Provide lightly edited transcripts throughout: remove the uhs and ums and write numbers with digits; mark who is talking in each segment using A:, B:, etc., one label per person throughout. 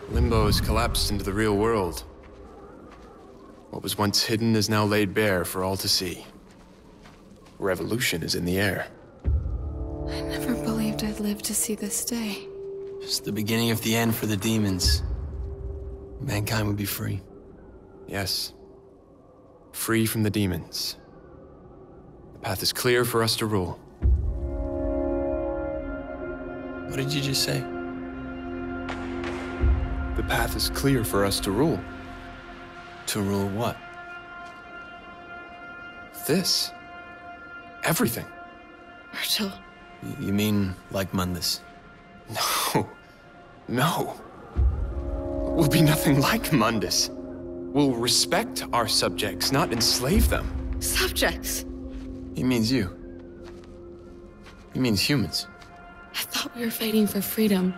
A: Limbo has collapsed into the real world. What was once hidden is now laid bare for all to see. Revolution is in the air.
B: I never believed I'd live to see this day.
C: It's the beginning of the end for the demons. Mankind would be free.
A: Yes. Free from the demons. The path is clear for us to rule.
C: What did you just say?
A: The path is clear for us to rule.
C: To rule what?
A: This. Everything.
B: Vergil.
C: You mean like Mundus?
A: No. No. We'll be nothing like Mundus. We'll respect our subjects, not enslave them.
B: Subjects?
C: He means you. He means humans.
B: I thought we were fighting for freedom.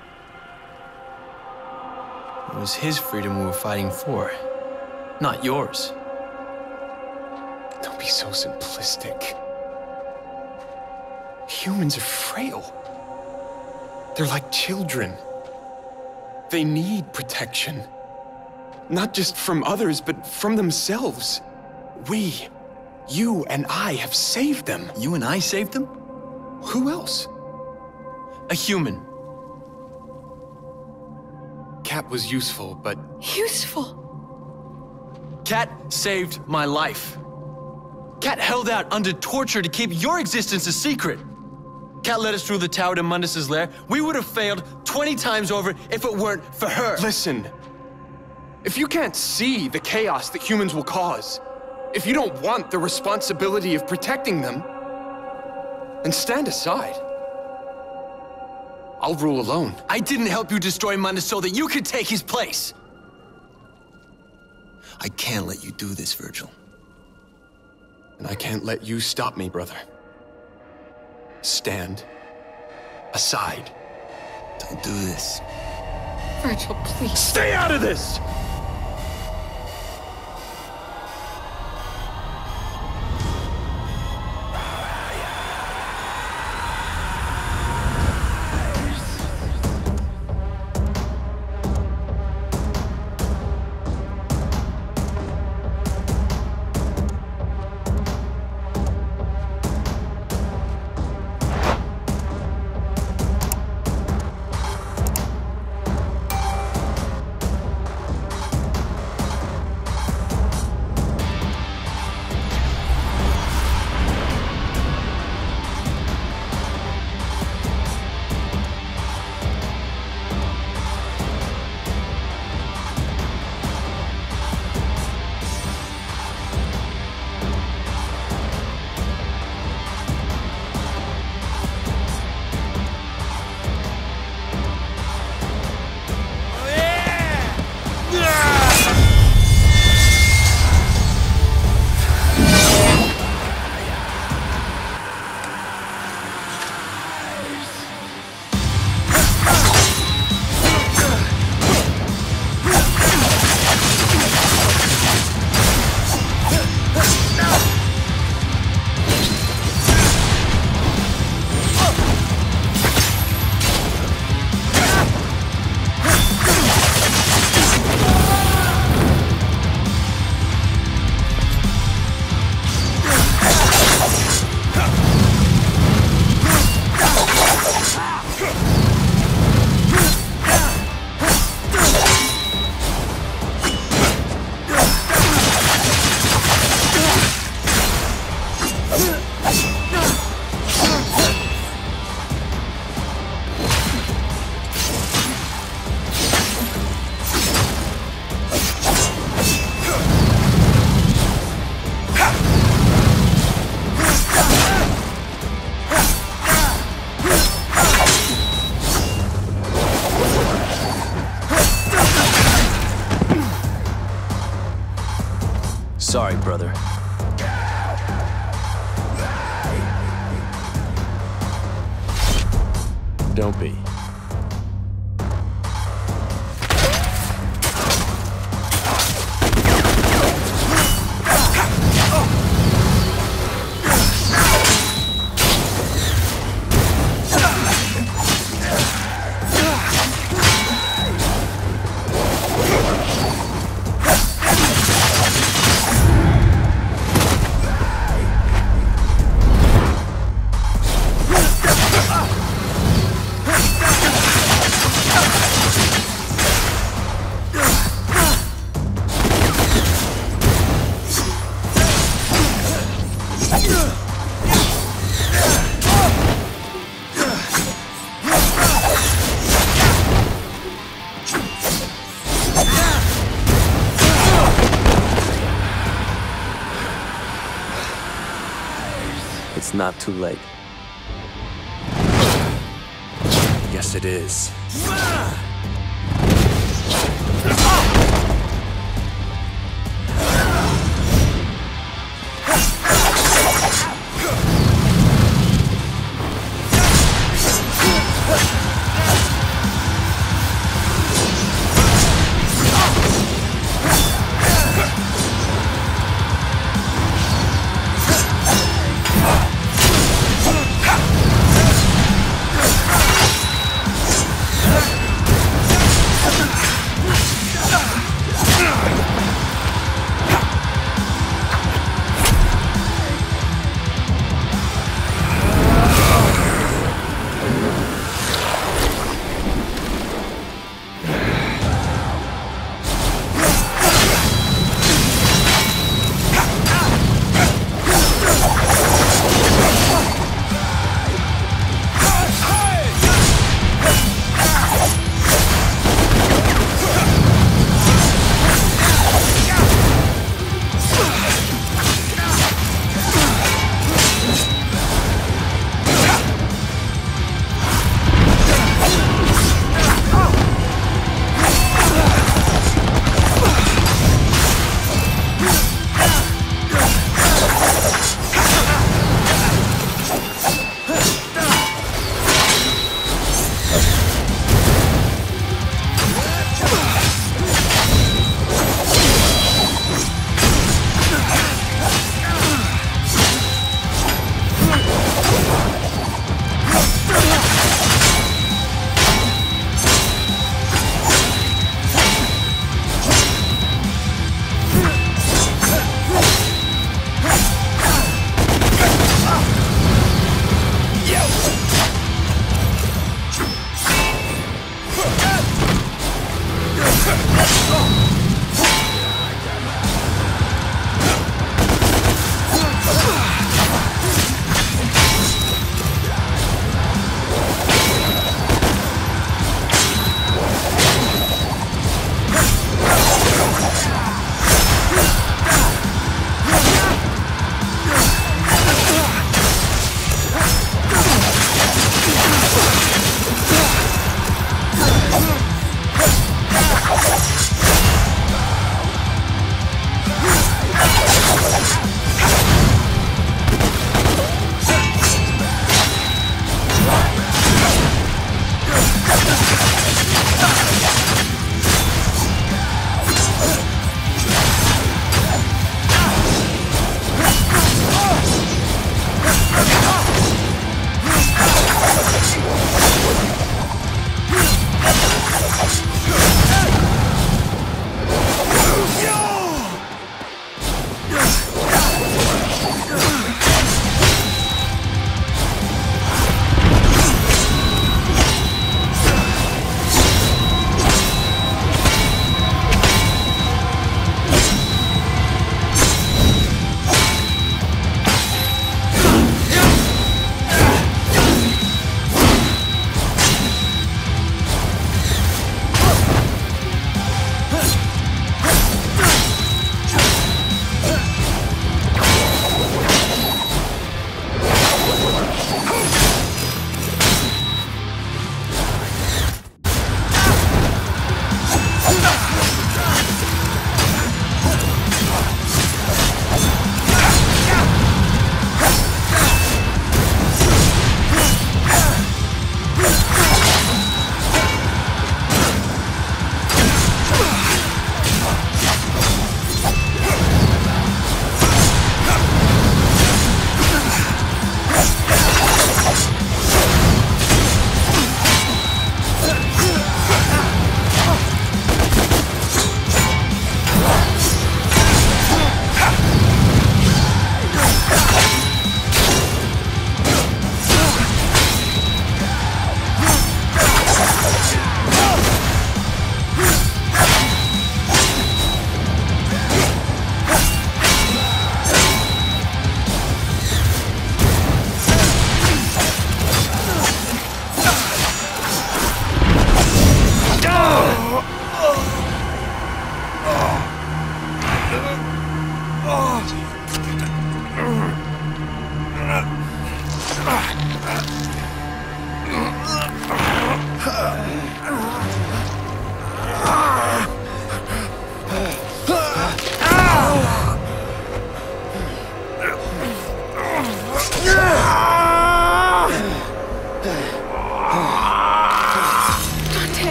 C: It was his freedom we were fighting for, not yours.
A: Don't be so simplistic. Humans are frail. They're like children. They need protection. Not just from others, but from themselves. We, you and I, have saved them.
C: You and I saved them?
A: Who else?
C: A human.
A: Cat was useful, but...
B: Useful?
C: Cat saved my life. Cat held out under torture to keep your existence a secret. Cat led us through the tower to Mundus's lair. We would have failed 20 times over if it weren't for her.
A: Listen. If you can't see the chaos that humans will cause, if you don't want the responsibility of protecting them, then stand aside. I'll rule alone.
C: I didn't help you destroy Mundus so that you could take his place. I can't let you do this, Vergil.
A: And I can't let you stop me, brother. Stand aside.
C: Don't do this.
B: Vergil, please.
A: Stay out of this!
C: Sorry, brother.
A: Don't be.
D: It's not too late.
E: Yes, it is.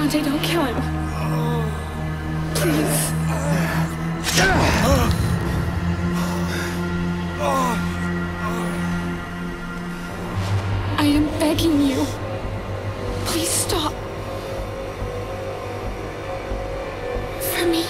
B: Dante, don't kill him. Please. I am begging you. Please stop. For me.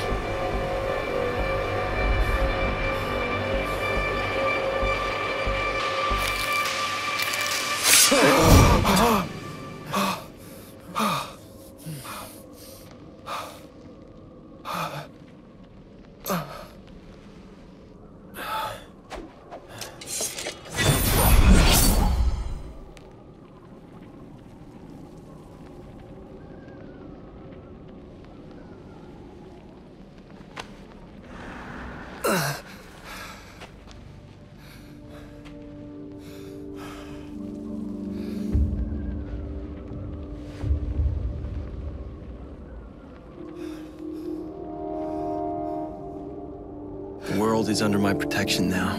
C: The world is under my protection now.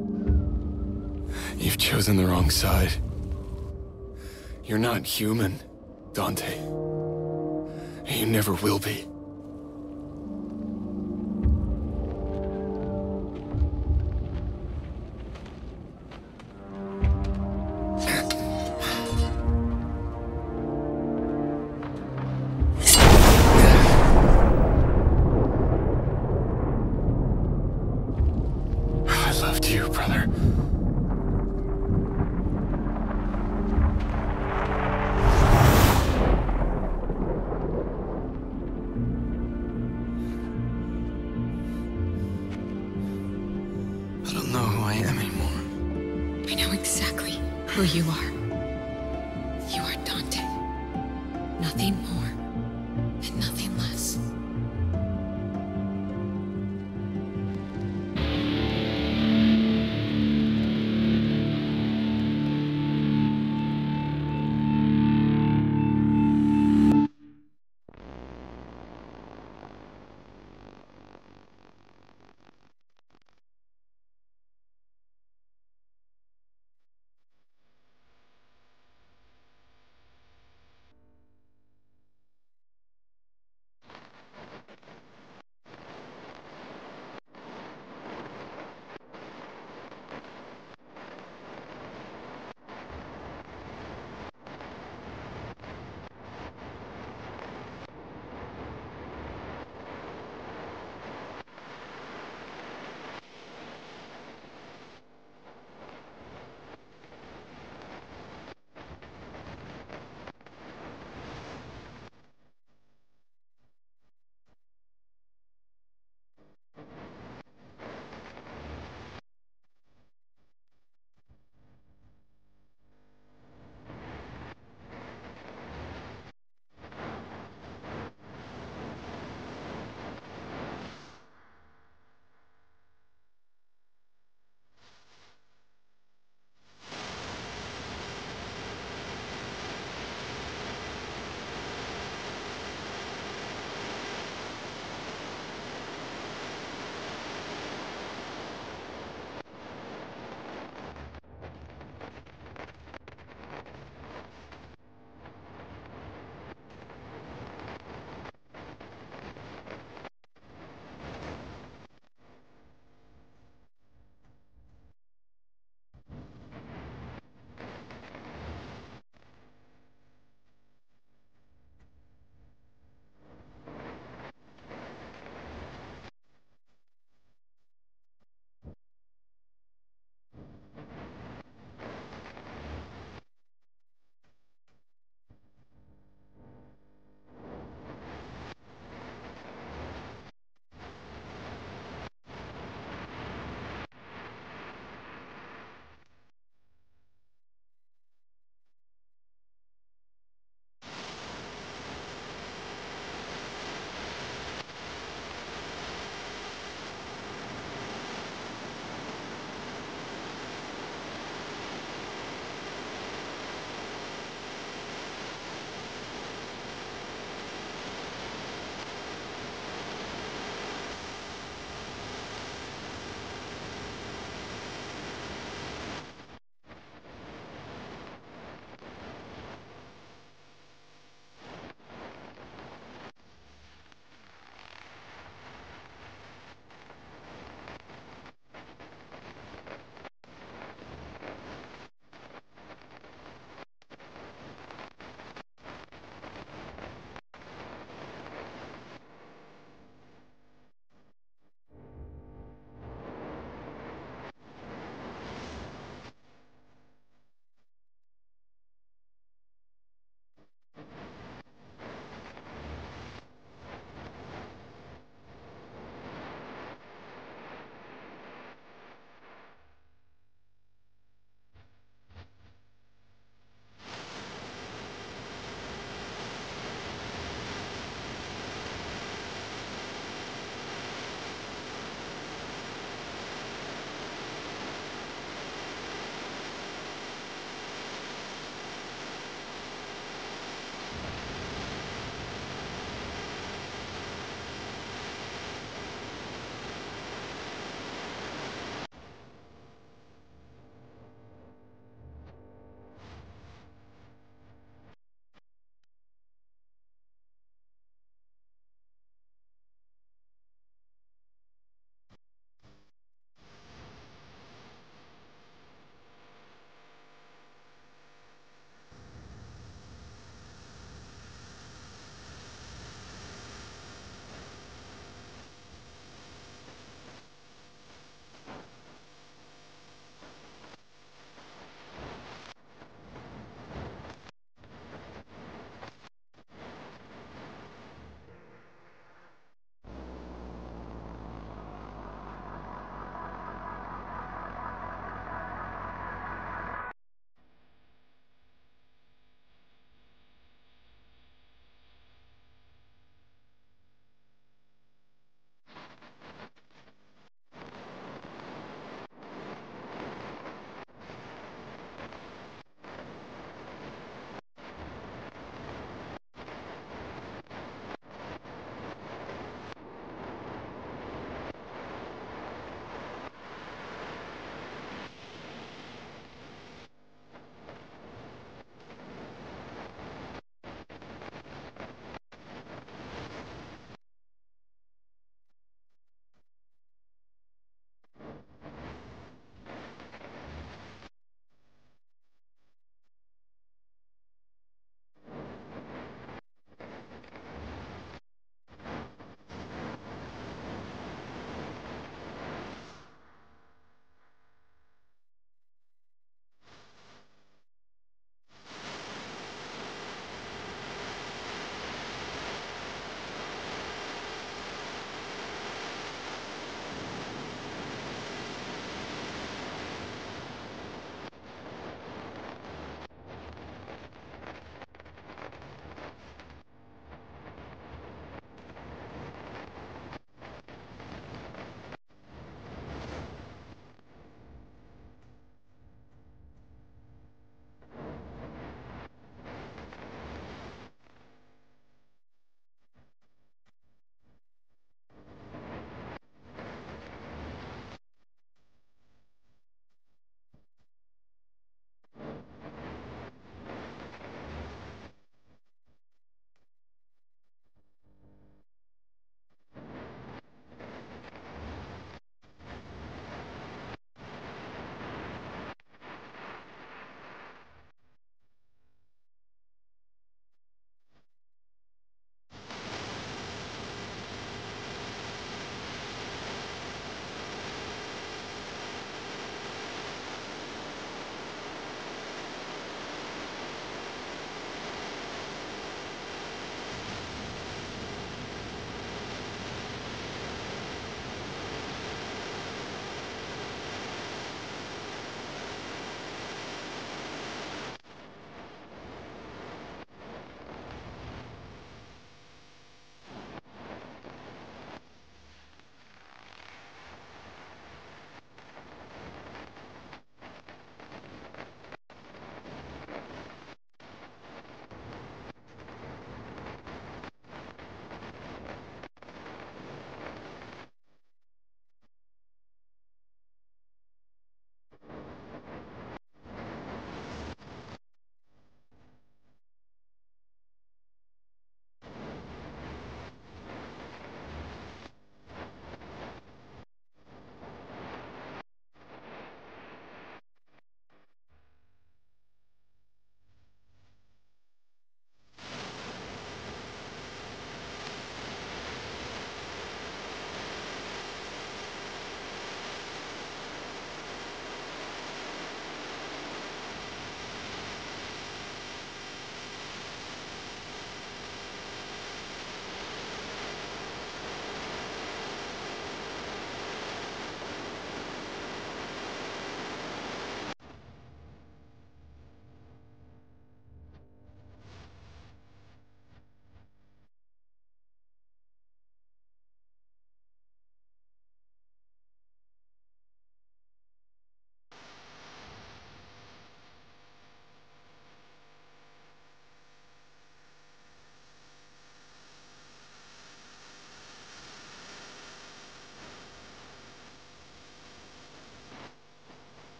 A: You've chosen the wrong side. You're not human, Dante. You never will be. I loved you, brother.
C: I don't know who I am anymore.
B: I know exactly who you are. You are Dante. Nothing more and nothing less.